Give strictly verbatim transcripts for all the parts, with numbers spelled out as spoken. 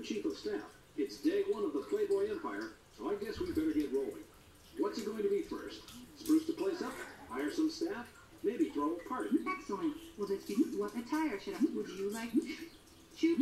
Chief of Staff. It's day one of the Playboy Empire, so I guess we better get rolling. What's it going to be first? Spruce the place up? Hire some staff? Maybe throw a party? Excellent. Will this be what attire should I? Would you like to choose?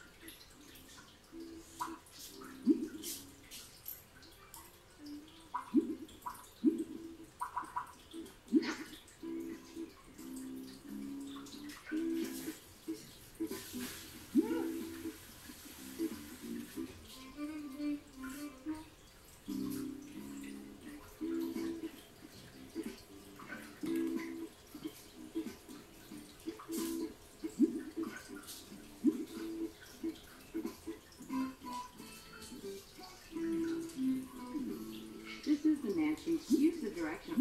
This is the mansion. Use the direction.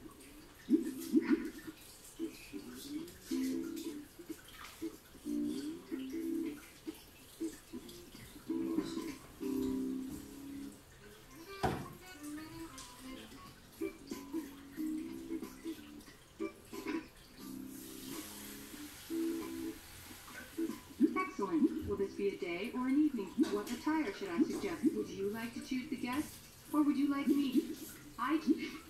Excellent. Will this be a day or an evening? What attire should I suggest? Would you like to choose the guests, or would you like me? I